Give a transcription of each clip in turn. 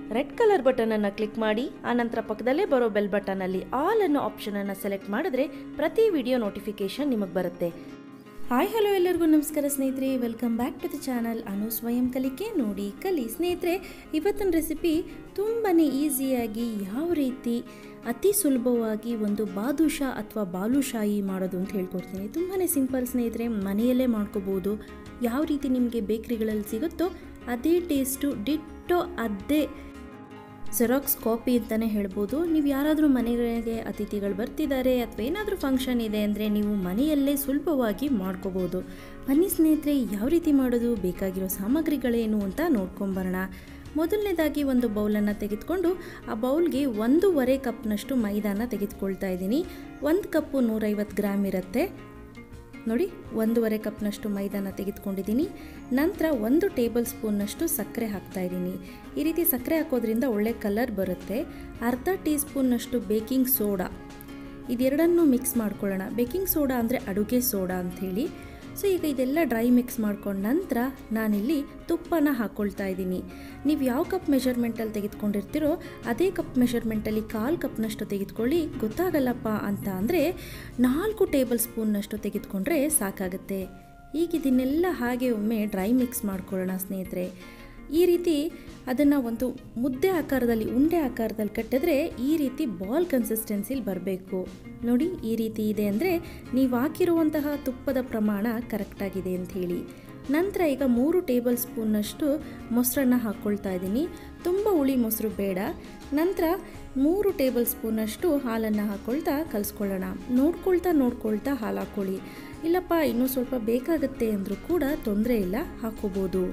Red colour ಬಟನನ್ನು click ಮಾಡಿ ಆನಂತರ ಪಕ್ಕದಲ್ಲೇ ಬರೋ ಬೆಲ್ ಬಟನಲ್ಲಿ ಆಲ್ ಅನ್ನೋ ಆಪ್ಷನನ್ನು ಸೆಲೆಕ್ಟ್ ಮಾಡಿದ್ರೆ ಪ್ರತಿ ವಿಡಿಯೋ ನೋಟಿಫಿಕೇಶನ್ ನಿಮಗೆ ಬರುತ್ತೆ. ಹಾಯ್ ಹಲೋ ಎಲ್ಲರಿಗೂ ನಮಸ್ಕಾರ ಸ್ನೇಹಿತರೆ, welcome back to the channel ಅನು ಸ್ವಯಂ ಕಲಿಕೆ ನೋಡಿ ಕಲಿ. ಸ್ನೇಹಿತರೆ, ಇವತ್ತಿನ ರೆಸಿಪಿ ತುಂಬಾ ಈಸಿಯಾಗಿ ಯಾವ ರೀತಿ ಅತಿ ಸುಲಭವಾಗಿ ಒಂದು ಬಾದುಷಾ ಅಥವಾ ಬಾಲುಶಾಹಿ ಮಾಡೋದು ಅಂತ ಹೇಳ್ಕೊಡ್ತೀನಿ. ತುಂಬಾ ಸಿಂಪಲ್ ಸ್ನೇಹಿತರೆ, ಮನೆಯಲ್ಲೇ ಮಾಡ್ಕೋಬೋದು. ಯಾವ ರೀತಿ ನಿಮಗೆ ಬೇಕ್ರಿಗಳಲ್ಲಿ ಸಿಗುತ್ತೋ ಅದೇ ಟೇಸ್ಟು, ಡಿಟ್ಟೋ ಅದೇ ಜೆರಾಕ್ಸ್ ಕಾಪಿ ಅಂತಲೇ ಹೇಳ್ಬೋದು. ನೀವು ಯಾರಾದರೂ ಮನೆಗಳಿಗೆ ಅತಿಥಿಗಳು ಬರ್ತಿದ್ದಾರೆ ಅಥವಾ ಏನಾದರೂ ಫಂಕ್ಷನ್ ಇದೆ ಅಂದರೆ ನೀವು ಮನೆಯಲ್ಲೇ ಸುಲಭವಾಗಿ ಮಾಡ್ಕೋಬೋದು. ಬನ್ನಿ ಸ್ನೇಹಿತರೆ, ಯಾವ ರೀತಿ ಮಾಡೋದು, ಬೇಕಾಗಿರೋ ಸಾಮಗ್ರಿಗಳೇನು ಅಂತ ನೋಡ್ಕೊಂಬರೋಣ. ಮೊದಲನೇದಾಗಿ ಒಂದು ಬೌಲನ್ನು ತೆಗೆದುಕೊಂಡು ಆ ಬೌಲ್ಗೆ 1.5 ಕಪ್ನಷ್ಟು ಮೈದಾನ ತೆಗೆದುಕೊಳ್ತಾ ಇದ್ದೀನಿ. 1 ಕಪ್ಪು 150 ಗ್ರಾಮ್ ಇರುತ್ತೆ ನೋಡಿ. 1.5 ಕಪ್ನಷ್ಟು ಮೈದಾನ ತೆಗೆದುಕೊಂಡಿದ್ದೀನಿ. ನಂತರ 1 ಟೇಬಲ್ ಸ್ಪೂನ್ನಷ್ಟು ಸಕ್ಕರೆ ಹಾಕ್ತಾಯಿದ್ದೀನಿ. ಈ ರೀತಿ ಸಕ್ಕರೆ ಹಾಕೋದ್ರಿಂದ ಒಳ್ಳೆ ಕಲರ್ ಬರುತ್ತೆ. ಅರ್ಧ ಟೀ ಸ್ಪೂನ್ನಷ್ಟು ಬೇಕಿಂಗ್ ಸೋಡಾ, ಇದೆರಡನ್ನೂ ಮಿಕ್ಸ್ ಮಾಡ್ಕೊಳ್ಳೋಣ. ಬೇಕಿಂಗ್ ಸೋಡಾ ಅಂದರೆ ಅಡುಗೆ ಸೋಡಾ ಅಂಥೇಳಿ. ಸೊ ಈಗ ಇದೆಲ್ಲ ಡ್ರೈ ಮಿಕ್ಸ್ ಮಾಡ್ಕೊಂಡ ನಂತರ ನಾನಿಲ್ಲಿ ತುಪ್ಪನ ಹಾಕ್ಕೊಳ್ತಾ ಇದ್ದೀನಿ. ನೀವು ಯಾವ ಕಪ್ ಮೆಷರ್ಮೆಂಟಲ್ಲಿ ತೆಗೆದುಕೊಂಡಿರ್ತೀರೋ ಅದೇ ಕಪ್ ಮೆಷರ್ಮೆಂಟಲ್ಲಿ 1/4 ಕಪ್ನಷ್ಟು ತೆಗೆದುಕೊಳ್ಳಿ. ಗೊತ್ತಾಗಲ್ಲಪ್ಪ ಅಂತ ಅಂದರೆ 4 ಟೇಬಲ್ ಸ್ಪೂನ್ನಷ್ಟು ತೆಗೆದುಕೊಂಡ್ರೆ ಸಾಕಾಗುತ್ತೆ. ಈಗ ಇದನ್ನೆಲ್ಲ ಹಾಗೆ ಒಮ್ಮೆ ಡ್ರೈ ಮಿಕ್ಸ್ ಮಾಡ್ಕೊಳ್ಳೋಣ ಸ್ನೇಹಿತರೆ. ಈ ರೀತಿ ಅದನ್ನು ಒಂದು ಮುದ್ದೆ ಆಕಾರದಲ್ಲಿ, ಉಂಡೆ ಆಕಾರದಲ್ಲಿ ಕಟ್ಟಿದ್ರೆ ಈ ರೀತಿ ಬಾಲ್ ಕನ್ಸಿಸ್ಟೆನ್ಸಿಲಿ ಬರಬೇಕು ನೋಡಿ. ಈ ರೀತಿ ಇದೆ ಅಂದರೆ ನೀವು ಹಾಕಿರುವಂತಹ ತುಪ್ಪದ ಪ್ರಮಾಣ ಕರೆಕ್ಟಾಗಿದೆ ಅಂಥೇಳಿ. ನಂತರ ಈಗ 3 ಟೇಬಲ್ ಸ್ಪೂನ್ನಷ್ಟು ಮೊಸರನ್ನ ಹಾಕ್ಕೊಳ್ತಾ ಇದ್ದೀನಿ. ತುಂಬ ಹುಳಿ ಮೊಸರು ಬೇಡ. ನಂತರ 3 ಟೇಬಲ್ ಸ್ಪೂನ್ನಷ್ಟು ಹಾಲನ್ನು ಹಾಕ್ಕೊಳ್ತಾ ಕಲಿಸ್ಕೊಳ್ಳೋಣ. ನೋಡ್ಕೊಳ್ತಾ ಹಾಲು ಹಾಕ್ಕೊಳ್ಳಿ. ಇಲ್ಲಪ್ಪ ಇನ್ನೂ ಸ್ವಲ್ಪ ಬೇಕಾಗುತ್ತೆ ಅಂದರೂ ಕೂಡ ತೊಂದರೆ ಇಲ್ಲ, ಹಾಕ್ಕೋಬೋದು.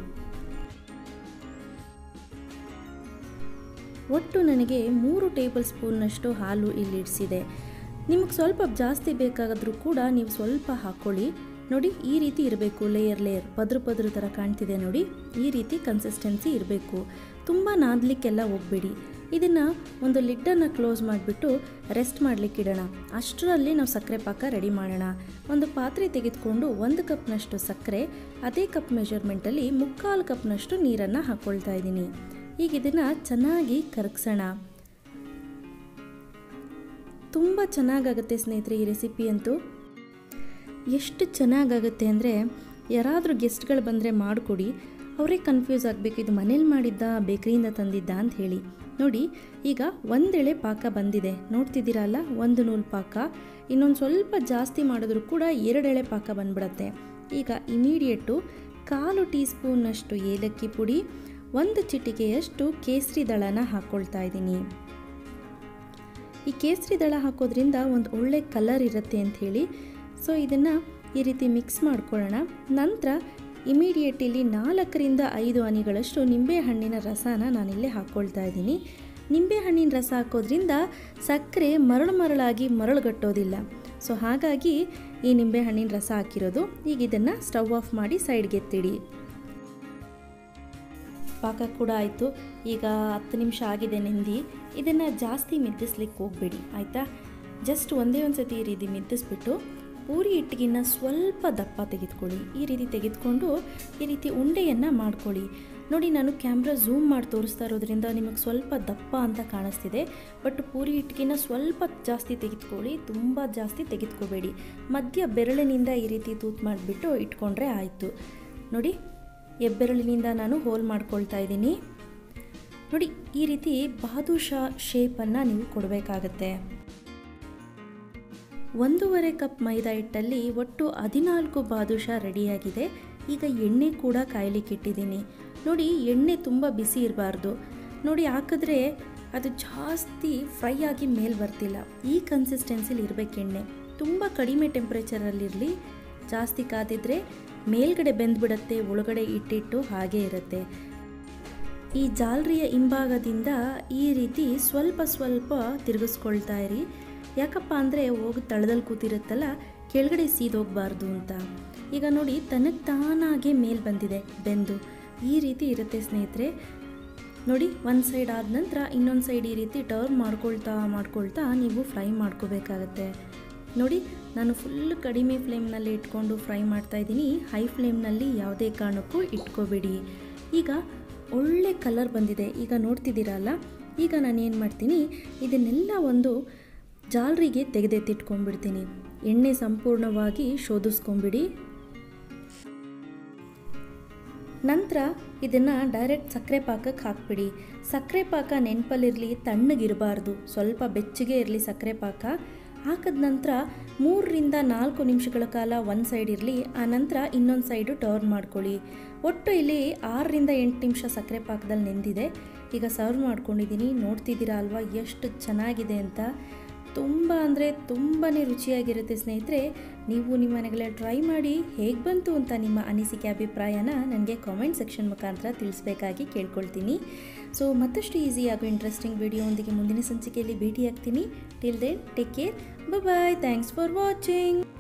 ಒಟ್ಟು ನನಗೆ 3 ಟೇಬಲ್ ಸ್ಪೂನ್ನಷ್ಟು ಹಾಲು ಇಲ್ಲಿ ಇಡಿಸಿದೆ. ನಿಮಗೆ ಸ್ವಲ್ಪ ಜಾಸ್ತಿ ಬೇಕಾದರೂ ಕೂಡ ನೀವು ಸ್ವಲ್ಪ ಹಾಕ್ಕೊಳ್ಳಿ. ನೋಡಿ, ಈ ರೀತಿ ಇರಬೇಕು. ಲೇಯರ್ ಪದ್ರ ಥರ ಕಾಣ್ತಿದೆ ನೋಡಿ. ಈ ರೀತಿ ಕನ್ಸಿಸ್ಟೆನ್ಸಿ ಇರಬೇಕು. ತುಂಬ ನಾದಲಿಕ್ಕೆಲ್ಲ ಹೋಗಬೇಡಿ. ಇದನ್ನು ಒಂದು ಲಿಡ್ಡನ್ನು ಕ್ಲೋಸ್ ಮಾಡಿಬಿಟ್ಟು ರೆಸ್ಟ್ ಮಾಡಲಿಕ್ಕೆ ಇಡೋಣ. ಅಷ್ಟರಲ್ಲಿ ನಾವು ಸಕ್ಕರೆ ಪಾಕ ರೆಡಿ ಮಾಡೋಣ. ಒಂದು ಪಾತ್ರೆ ತೆಗೆದುಕೊಂಡು 1 ಕಪ್ನಷ್ಟು ಸಕ್ಕರೆ, ಅದೇ ಕಪ್ ಮೆಷರ್ಮೆಂಟಲ್ಲಿ 3/4 ಕಪ್ನಷ್ಟು ನೀರನ್ನು ಹಾಕ್ಕೊಳ್ತಾ ಇದ್ದೀನಿ. ಈಗ ಇದನ್ನು ಚೆನ್ನಾಗಿ ಕರಗಿಸೋಣ. ತುಂಬ ಚೆನ್ನಾಗಾಗುತ್ತೆ ಸ್ನೇಹಿತರೆ ಈ ರೆಸಿಪಿ ಅಂತೂ. ಎಷ್ಟು ಚೆನ್ನಾಗಾಗುತ್ತೆ ಅಂದರೆ ಯಾರಾದರೂ ಗೆಸ್ಟ್ಗಳು ಬಂದರೆ ಮಾಡಿಕೊಡಿ, ಅವರೇ ಕನ್ಫ್ಯೂಸ್ ಆಗಬೇಕು, ಇದು ಮನೇಲಿ ಮಾಡಿದ್ದ ಬೇಕ್ರಿಯಿಂದ ತಂದಿದ್ದ ಅಂತ ಹೇಳಿ. ನೋಡಿ, ಈಗ 1 ಎಳೆ ಪಾಕ ಬಂದಿದೆ, ನೋಡ್ತಿದ್ದೀರಾ ಅಲ್ಲ, 1 ನೂಲು ಪಾಕ. ಇನ್ನೊಂದು ಸ್ವಲ್ಪ ಜಾಸ್ತಿ ಮಾಡಿದ್ರೂ ಕೂಡ 2 ಎಳೆ ಪಾಕ ಬಂದ್ಬಿಡತ್ತೆ. ಈಗ ಇಮಿಡಿಯೇಟು 1/4 ಟೀ ಸ್ಪೂನ್ನಷ್ಟು ಏಲಕ್ಕಿ ಪುಡಿ, 1 ಚಿಟಿಕೆಯಷ್ಟು ಕೇಸರಿ ದಳನ ಹಾಕ್ಕೊಳ್ತಾ ಇದ್ದೀನಿ. ಈ ಕೇಸರಿ ದಳ ಹಾಕೋದ್ರಿಂದ ಒಂದು ಒಳ್ಳೆ ಕಲರ್ ಇರುತ್ತೆ ಅಂಥೇಳಿ. ಸೊ ಇದನ್ನು ಈ ರೀತಿ ಮಿಕ್ಸ್ ಮಾಡ್ಕೊಳ್ಳೋಣ. ನಂತರ ಇಮಿಡಿಯೇಟ್ ಇಲ್ಲಿ 4ರಿಂದ 5 ಹನಿಗಳಷ್ಟು ನಿಂಬೆಹಣ್ಣಿನ ರಸನ ನಾನಿಲ್ಲಿ ಹಾಕ್ಕೊಳ್ತಾ ಇದ್ದೀನಿ. ನಿಂಬೆಹಣ್ಣಿನ ರಸ ಹಾಕೋದ್ರಿಂದ ಸಕ್ಕರೆ ಮರಳಾಗಿ ಮರಳುಗಟ್ಟೋದಿಲ್ಲ. ಸೊ ಹಾಗಾಗಿ ಈ ನಿಂಬೆಹಣ್ಣಿನ ರಸ ಹಾಕಿರೋದು. ಈಗ ಇದನ್ನು ಸ್ಟವ್ ಆಫ್ ಮಾಡಿ ಸೈಡ್ಗೆ ಎತ್ತಿಡಿ. ಪಾಕ ಕೂಡ ಆಯಿತು. ಈಗ 10 ನಿಮಿಷ ಆಗಿದೆ ನೆಂದಿ. ಇದನ್ನು ಜಾಸ್ತಿ ಮಿದ್ದಿಸ್ಲಿಕ್ಕೆ ಹೋಗಬೇಡಿ ಆಯಿತಾ. ಜಸ್ಟ್ ಒಂದೇ ಸತಿ ಈ ರೀತಿ ಮಿದ್ದಿಸ್ಬಿಟ್ಟು ಪೂರಿ ಹಿಟ್ಟಿಗಿನ್ನ ಸ್ವಲ್ಪ ದಪ್ಪ ತೆಗೆದುಕೊಳ್ಳಿ. ಈ ರೀತಿ ತೆಗೆದುಕೊಂಡು ಈ ರೀತಿ ಉಂಡೆಯನ್ನು ಮಾಡ್ಕೊಳ್ಳಿ. ನೋಡಿ, ನಾನು ಕ್ಯಾಮ್ರಾ ಝೂಮ್ ಮಾಡಿ ತೋರಿಸ್ತಾ ಇರೋದ್ರಿಂದ ನಿಮಗೆ ಸ್ವಲ್ಪ ದಪ್ಪ ಅಂತ ಕಾಣಿಸ್ತಿದೆ. ಬಟ್ ಪೂರಿ ಹಿಟ್ಟಿಗಿನ್ನ ಸ್ವಲ್ಪ ಜಾಸ್ತಿ ತೆಗೆದುಕೊಳ್ಳಿ, ತುಂಬ ಜಾಸ್ತಿ ತೆಗೆದುಕೋಬೇಡಿ. ಮಧ್ಯ ಬೆರಳಿನಿಂದ ಈ ರೀತಿ ತೂತು ಮಾಡಿಬಿಟ್ಟು ಇಟ್ಕೊಂಡ್ರೆ ಆಯಿತು. ನೋಡಿ, ಹೆಬ್ಬೆರಳಿನಿಂದ ನಾನು ಹೋಲ್ ಮಾಡ್ಕೊಳ್ತಾ ಇದ್ದೀನಿ. ನೋಡಿ, ಈ ರೀತಿ ಬಾದುಷಾ ಶೇಪನ್ನು ನೀವು ಕೊಡಬೇಕಾಗತ್ತೆ. 1.5 ಕಪ್ ಮೈದಾ ಹಿಟ್ಟಲ್ಲಿ ಒಟ್ಟು 14 ಬಾದುಷಾ ರೆಡಿಯಾಗಿದೆ. ಈಗ ಎಣ್ಣೆ ಕೂಡ ಕಾಯ್ಲಿಕ್ಕೆ ಇಟ್ಟಿದ್ದೀನಿ. ನೋಡಿ, ಎಣ್ಣೆ ತುಂಬ ಬಿಸಿ ಇರಬಾರ್ದು. ನೋಡಿ, ಹಾಕಿದ್ರೆ ಅದು ಜಾಸ್ತಿ ಫ್ರೈ ಆಗಿ ಮೇಲೆ ಬರ್ತಿಲ್ಲ. ಈ ಕನ್ಸಿಸ್ಟೆನ್ಸಿಲಿ ಇರಬೇಕು ಎಣ್ಣೆ. ತುಂಬ ಕಡಿಮೆ ಟೆಂಪ್ರೇಚರಲ್ಲಿರಲಿ. ಜಾಸ್ತಿ ಕಾದಿದ್ರೆ ಮೇಲ್ಗಡೆ ಬೆಂದ್ಬಿಡತ್ತೆ, ಒಳಗಡೆ ಇಟ್ಟಿಟ್ಟು ಹಾಗೇ ಇರುತ್ತೆ. ಈ ಜಾಲರಿಯ ಹಿಂಭಾಗದಿಂದ ಈ ರೀತಿ ಸ್ವಲ್ಪ ತಿರುಗಿಸ್ಕೊಳ್ತಾ ಇರಿ. ಯಾಕಪ್ಪ ಅಂದರೆ ಹೋಗಿ ತಳದಲ್ಲಿ ಕೂತಿರುತ್ತಲ್ಲ, ಕೆಳಗಡೆ ಸೀದೋಗಬಾರ್ದು ಅಂತ. ಈಗ ನೋಡಿ, ತನಗೆ ತಾನಾಗೆ ಮೇಲೆ ಬಂದಿದೆ ಬೆಂದು. ಈ ರೀತಿ ಇರುತ್ತೆ ಸ್ನೇಹಿತರೆ. ನೋಡಿ, ಒಂದು ಸೈಡ್ ಆದ ನಂತರ ಇನ್ನೊಂದು ಸೈಡ್ ಈ ರೀತಿ ಟರ್ನ್ ಮಾಡ್ಕೊಳ್ತಾ ನೀವು ಫ್ರೈ ಮಾಡ್ಕೋಬೇಕಾಗತ್ತೆ. ನೋಡಿ, ನಾನು ಫುಲ್ ಕಡಿಮೆ ಫ್ಲೇಮ್ನಲ್ಲಿ ಇಟ್ಕೊಂಡು ಫ್ರೈ ಮಾಡ್ತಾಯಿದ್ದೀನಿ. ಹೈ ಫ್ಲೇಮ್ನಲ್ಲಿ ಯಾವುದೇ ಕಾರಣಕ್ಕೂ ಇಟ್ಕೋಬೇಡಿ. ಈಗ ಒಳ್ಳೆ ಕಲರ್ ಬಂದಿದೆ. ಈಗ ನೋಡ್ತಿದ್ದೀರಲ್ಲ, ಈಗ ನಾನು ಏನು ಮಾಡ್ತೀನಿ, ಇದನ್ನೆಲ್ಲ ಒಂದು ಜಾಲರಿಗೆ ತೆಗೆದೆತ್ತಿಟ್ಕೊಂಡ್ಬಿಡ್ತೀನಿ. ಎಣ್ಣೆ ಸಂಪೂರ್ಣವಾಗಿ ಶೋಧಿಸ್ಕೊಂಬಿಡಿ. ನಂತರ ಇದನ್ನು ಡೈರೆಕ್ಟ್ ಸಕ್ಕರೆ ಪಾಕಕ್ಕೆ ಹಾಕ್ಬಿಡಿ. ಸಕ್ಕರೆ ಪಾಕ ನೆನಪಲ್ಲಿರಲಿ, ತಣ್ಣಗಿರಬಾರ್ದು, ಸ್ವಲ್ಪ ಬೆಚ್ಚಗೆ ಇರಲಿ ಸಕ್ಕರೆ ಪಾಕ. ಹಾಕಿದ ನಂತರ 3ರಿಂದ 4 ನಿಮಿಷಗಳ ಕಾಲ ಒಂದು ಸೈಡ್ ಇರಲಿ, ಆನಂತರ ಇನ್ನೊಂದು ಸೈಡು ಟರ್ನ್ ಮಾಡ್ಕೊಳ್ಳಿ. ಒಟ್ಟು ಇಲ್ಲಿ 6ರಿಂದ 8 ನಿಮಿಷ ಸಕ್ಕರೆ ಪಾಕದಲ್ಲಿ ನೆಂದಿದೆ. ಈಗ ಸರ್ವ್ ಮಾಡ್ಕೊಂಡಿದ್ದೀನಿ. ನೋಡ್ತಿದ್ದೀರಾ ಅಲ್ವಾ ಎಷ್ಟು ಚೆನ್ನಾಗಿದೆ ಅಂತ. ತುಂಬ ಅಂದರೆ ತುಂಬಾ ರುಚಿಯಾಗಿರುತ್ತೆ ಸ್ನೇಹಿತರೆ. ನೀವು ನಿಮ್ಮ ಮನೆಗಳಲ್ಲಿ ಟ್ರೈ ಮಾಡಿ ಹೇಗೆ ಬಂತು ಅಂತ ನಿಮ್ಮ ಅನಿಸಿಕೆ ಅಭಿಪ್ರಾಯನ ನನಗೆ ಕಾಮೆಂಟ್ ಸೆಕ್ಷನ್ ಮುಖಾಂತರ ತಿಳಿಸ್ಬೇಕಾಗಿ ಕೇಳ್ಕೊಳ್ತೀನಿ. ಸೊ ಮತ್ತಷ್ಟು ಈಸಿ ಹಾಗೂ ಇಂಟ್ರೆಸ್ಟಿಂಗ್ ವಿಡಿಯೋದೊಂದಿಗೆ ಮುಂದಿನ ಸಂಚಿಕೆಯಲ್ಲಿ ಭೇಟಿಯಾಗ್ತೀನಿ. Till then take care, bye, thanks for watching.